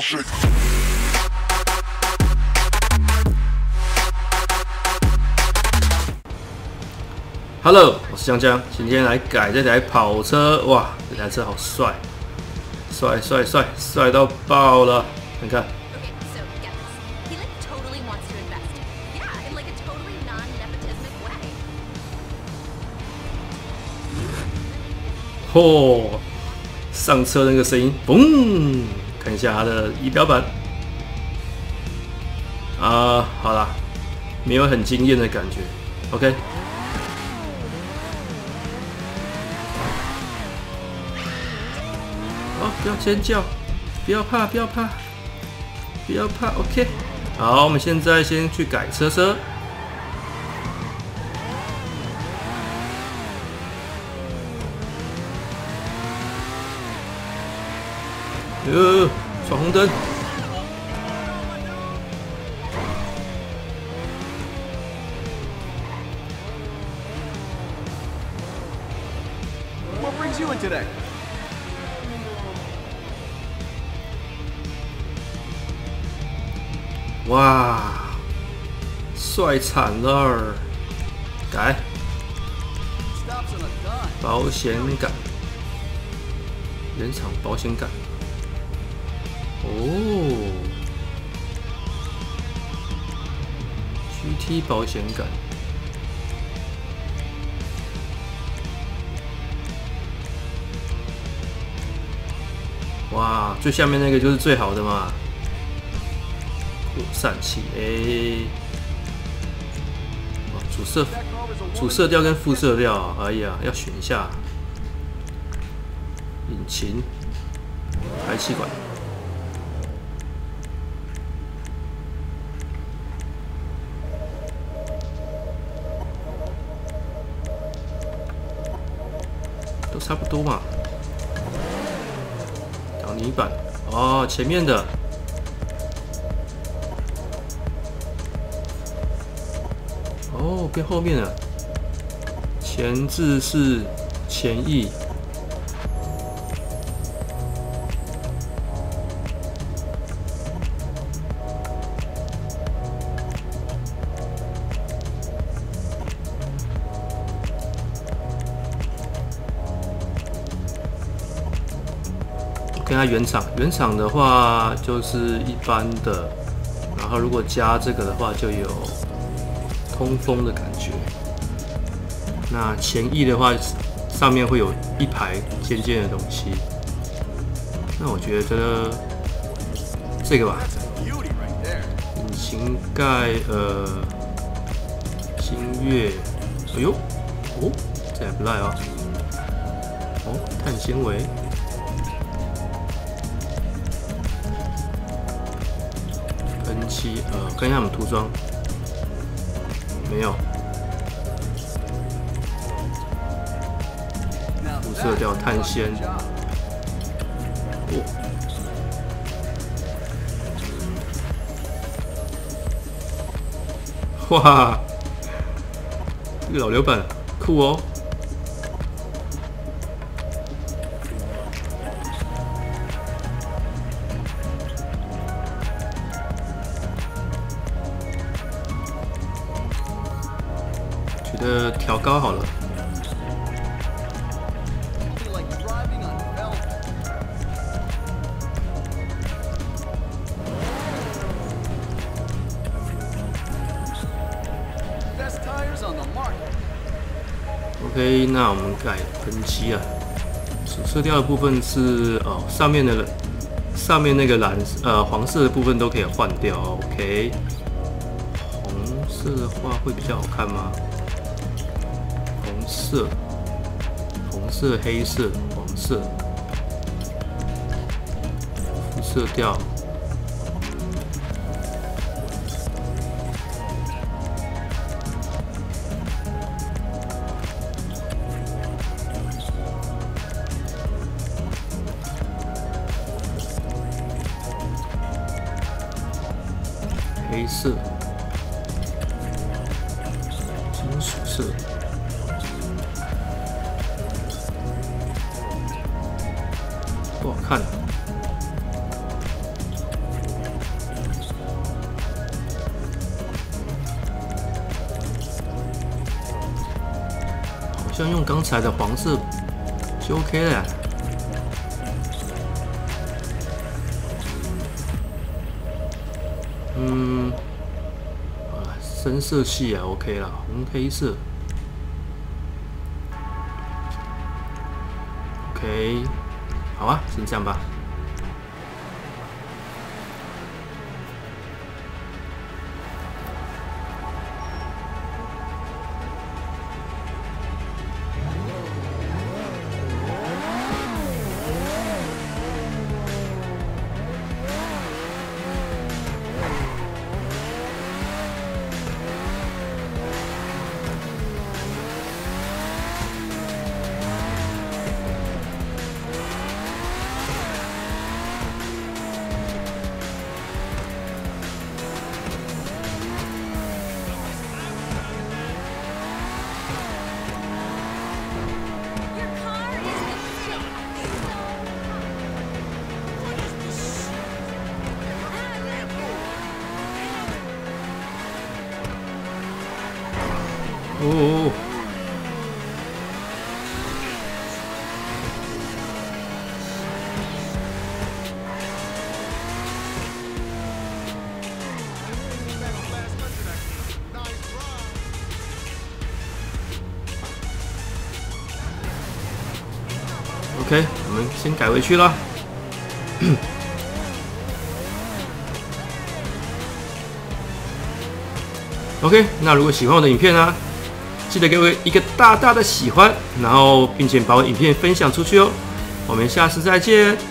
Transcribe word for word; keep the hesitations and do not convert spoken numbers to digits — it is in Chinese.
shit. Hello， 我是江江，今天来改这台跑车，哇，这台车好帅，帅帅帅帅到爆了！你看，嚯、哦，上车那个声音，嘣！看一下它的仪表板，啊，好啦，没有很惊艳的感觉 ，OK。 哦，不要尖叫，不要怕，不要怕，不要怕 ，OK。好，我们现在先去改车车。呃，闯红灯。 What brings you in today? 哇，帅惨了！改保险杆，原厂保险杆。哦 ，G T 保险杆。哇，最下面那个就是最好的嘛。 扩散器，哎、欸，哦，主色主色调跟副色调，哎呀，要选一下。引擎，排气管，都差不多嘛。挡泥板，哦，前面的。 哦，变后面了。前置是前翼，我看它原厂，原厂的话就是一般的，然后如果加这个的话就有。 通风的感觉。那前翼的话，上面会有一排尖尖的东西。那我觉得这个吧，引擎盖，呃，星月，哎呦，哦，这还不赖哦。哦，碳纤维。喷漆，呃，看一下我们涂装。 没有，副色调碳纤，哇，哇，这个老流板酷哦。 觉得调高好了。OK， 那我们改喷漆啊。主色调的部分是哦，上面的上面那个蓝呃黄色的部分都可以换掉。OK， 红色的话会比较好看吗？ 红色、红色、黑色、黄色，副色调，黑色、金属色。 不好看。 像用刚才的黄色就 OK 了。嗯，啊，深色系啊 OK 啦，红黑色 OK， 好啊，先这样吧。哦。OK， 我们先改回去了。OK， 那如果喜欢我的影片呢，记得给我一个大大的喜欢，然后并且把我影片分享出去哦。我们下次再见。